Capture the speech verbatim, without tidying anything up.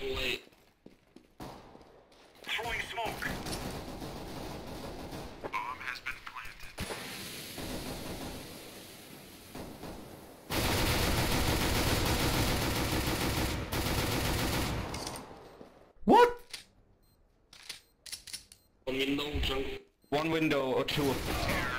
Wait. Throwing smoke. Bomb has been planted. What? One window, jungle. One window or two. Air